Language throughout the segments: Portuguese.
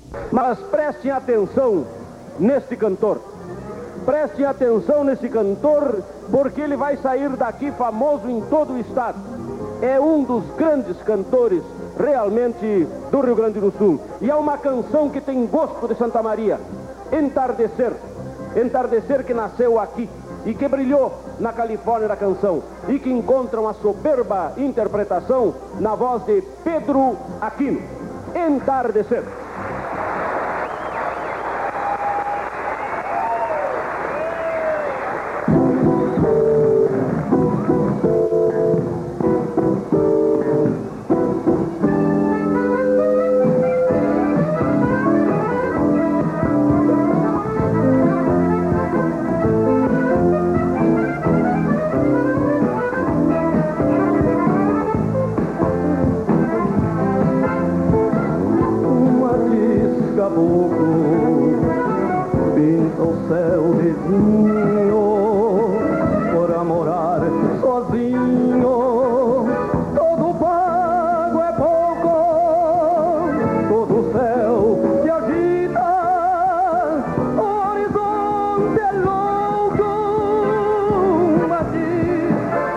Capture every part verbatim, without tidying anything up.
Mas prestem atenção neste cantor. Prestem atenção nesse cantor, porque ele vai sair daqui famoso em todo o estado. É um dos grandes cantores realmente do Rio Grande do Sul. E é uma canção que tem gosto de Santa Maria. Entardecer. Entardecer que nasceu aqui e que brilhou na Califórnia da canção. E que encontra uma soberba interpretação na voz de Pedro Aquino. Entardecer. Pinta o céu de vinho para morar sozinho. Todo pago é pouco, todo o céu se agita, o horizonte é louco. Mas diz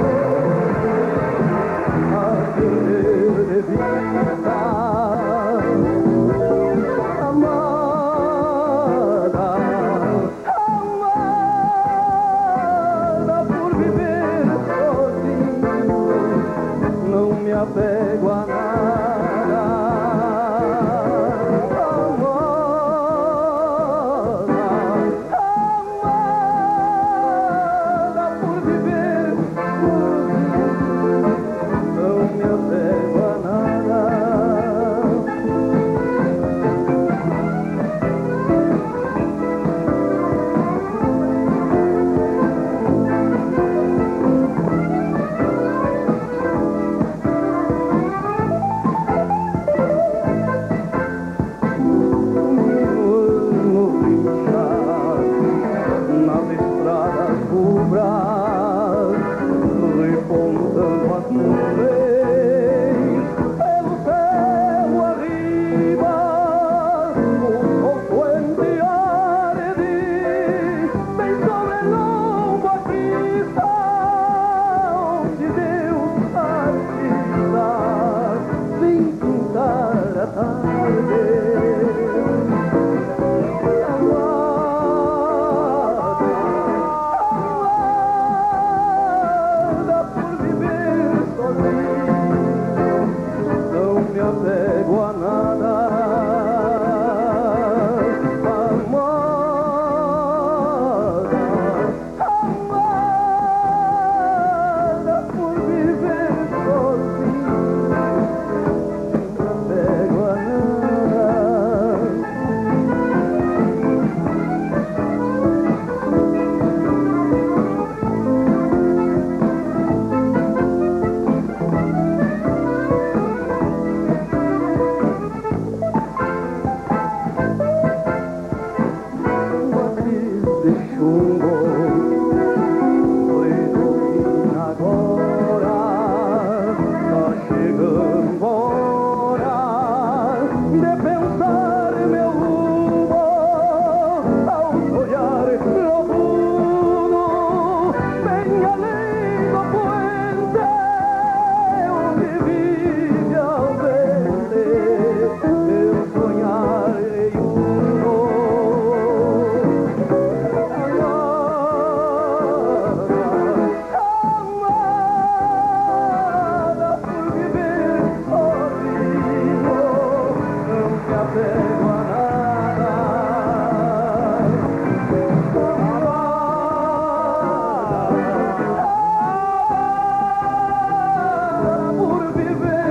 a perder de vista. Apego a nada, amada, amada por viver sozinho, não me apego a nada. Viver